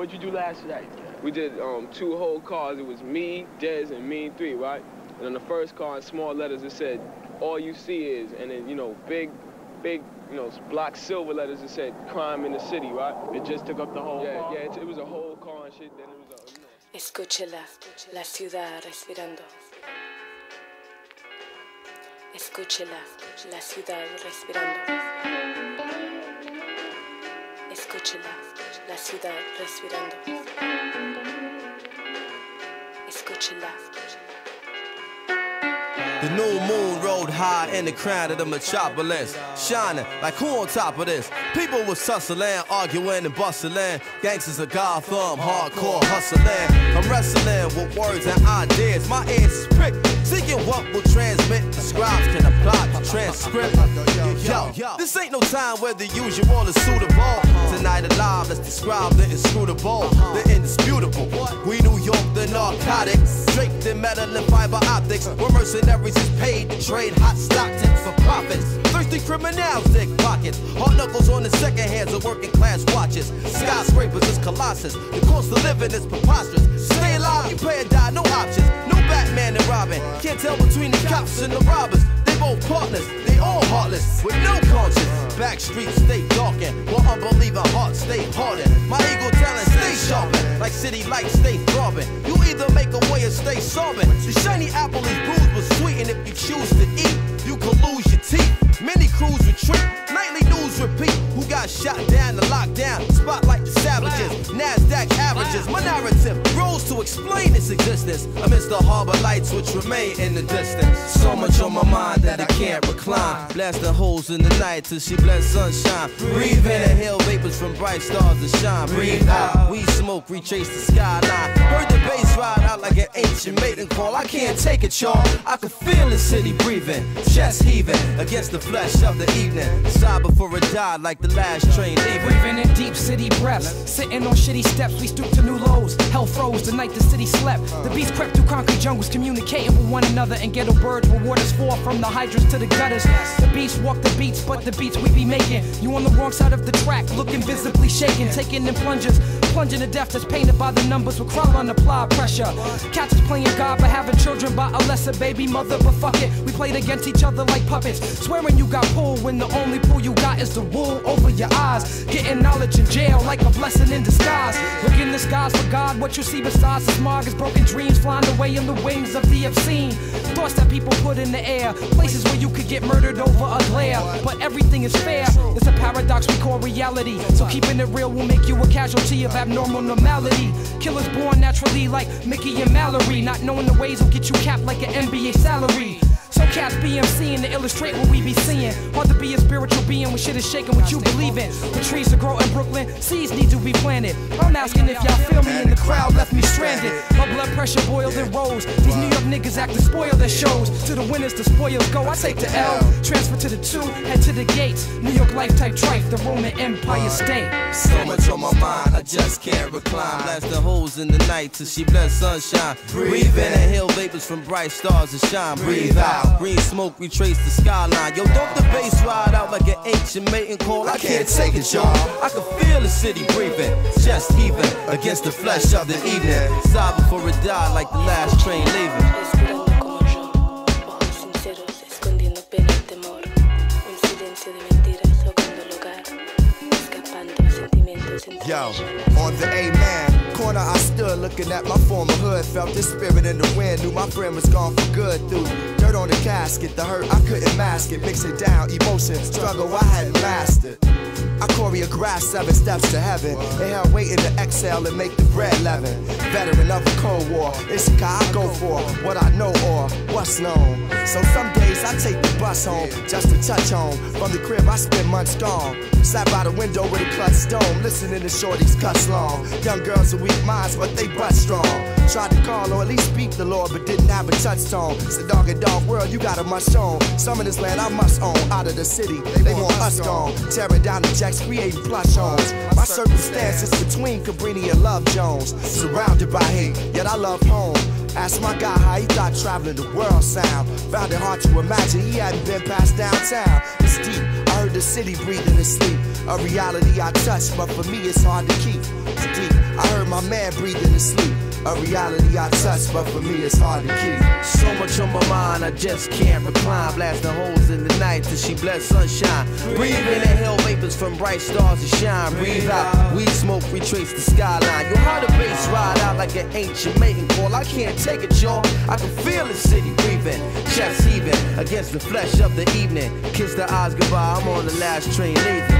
What'd you do last night? We did 2 whole cars. It was me, Dez, and Mean 3, right? And on the first car, in small letters, it said, all you see is, and then, you know, big, you know, block silver letters, it said, crime in the city, right? It just took up the whole car? Yeah, it was a whole car and shit. Then it was a, you know. Escúchela, la ciudad respirando. Escúchela, la ciudad respirando. Escúchela, la ciudad respirando. Escúchela. The new moon rode high in the crown of the metropolis, shining like who on top of this? People was tussling, arguing and bustling. Gangsters of Gotham, hardcore hustling. I'm wrestling with words and ideas. My ears is pricked, seeking what will transmit. The scribes can apply the transcript. Yo, this ain't no time where the usual is suitable. Tonight alive, let's describe the inscrutable, the indisputable. We New York, the narcotics, draped in metal and fiber optics. Where mercenaries is paid to trade hot stock tips for profits. Thirsty criminals dig pockets. Hard knuckles on the second hands of working class watches. Skyscrapers is colossus. The cost of living is preposterous. Stay alive, you pay or die, no options. No Batman and Robin. Can't tell between the cops and the robbers. They both partners, they all heartless, with no conscience. Back streets stay darkened, while unbelieving hearts stay hardened. My ego talent stay sharpened, like city lights stay throbbing. You either make a way or stay sobbing. The shiny apple is bruised but sweet, and if you choose to eat, you can lose your teeth. Many crews retreat, nightly news repeat. Who got shot down to lockdown? Spotlight the savages, NASDAQ averages. My narrative grows to explain its existence amidst the harbor lights which remain in the distance. So much on my mind that I can't recline. Blasting holes in the night till she bless sunshine. Breathe in, inhale vapors from bright stars to shine. Breathe out, we smoke, retrace the skyline. Heard the bass ride out like an ancient maiden call. I can't take it, y'all. I can feel the city breathing, chest heaving against the flesh of the evening. Sigh before it died like the last train leaving. Breathing in deep city breaths, sitting on shitty steps, we stoop to new lows. Hell froze the night the city slept. The beats crept through concrete jungles, communicating with one another. And ghetto birds where waters fall from the hydrants to the gutters. The beats walk the beats, but the beats we be making. You on the wrong side of the track, looking visibly shaken. Taking in plungers, plunging to death that's painted by the numbers. With crowd on applied pressure. Cats is playing God but having children by a lesser baby mother. But fuck it, we played against each other like puppets. Swearing you got pulled when the only pull you got is the wool over your eyes. Getting knowledge in jail like a blessing in disguise. Look in the skies for God, what you see besides the smog is broken dreams flying away in the wings of the obscene. Thoughts that people put in the air, places where you could get murdered over a glare. But everything is fair, it's a paradox we call reality. So keeping it real will make you a casualty of abnormal normality. Killers born naturally like Mickey and Mallory. Not knowing the ways will get you capped like an NBA salary. So cats BMCing to illustrate what we be seeing. Hard to be a spiritual being when shit is shaking what you believe in. When trees to grow in Brooklyn, seeds need to be planted. I'm asking if y'all feel me and the crowd left me stranded. My blood pressure boiled and rose. These New York niggas act to spoil their shows. To the winners the spoils go, I take the L. Transfer to the 2, head to the gates. New York life type trife, the Roman Empire state. So much on my mind, I just can't recline. Blasting holes in the night till she bless sunshine. Breathe in, inhale vapors from bright stars to shine. Breathe out. Green smoke, retrace the skyline. Yo, don't the bass ride out like an ancient mating call? I can't take it, y'all. I can feel the city breathing, chest heaving against the flesh of the evening. Sigh before it died like the last train leaving. Respirando como yo, ojos sinceros, escondiendo pena y temor. Un silencio de mentiras ahogando el hogar, escapando sentimientos entre Yo, ellos. on the A-man corner I stood looking at my former hood. Felt this spirit in the wind, knew my friend was gone for good. Through dirt on the casket, the hurt I couldn't mask it. Mix it down, emotion, struggle I hadn't mastered. I choreographed 7 steps to heaven. Inhale, waiting to exhale and make the bread leaven. Veteran of the Cold War, it's a guy I go for what I know or what's known. So some days I take the bus home just to touch home. From the crib I spend months gone. Sat by the window with a clutch dome, listening to shorties cuss long. Young girls with weak minds, but they butt strong. Tried to call or at least speak the Lord, but didn't have a touchstone. It's a dog and dog world, you got a must own. Some of this land I must own. Out of the city, they want us gone. Tearing down the jacks, creating plush homes. My circumstances between Cabrini and Love Jones. Surrounded by hate, yet I love home. Asked my guy how he thought traveling the world sound. Found it hard to imagine he hadn't been past downtown. It's deep, I heard the city breathing in sleep. A reality I touched, but for me it's hard to keep. It's deep, I heard man breathing in sleep. A reality I touch, but for me it's hard to keep. So much on my mind, I just can't recline. Blasting holes in the night till she bless sunshine. Breathe in the hell vapors from bright stars to shine. Breathe out, weed smoke, retrace the skyline. Yo, how the bass ride out like an ancient mating call. I can't take it, y'all. I can feel the city breathing, chest heaving against the flesh of the evening. Kiss the eyes goodbye, I'm on the last train leaving.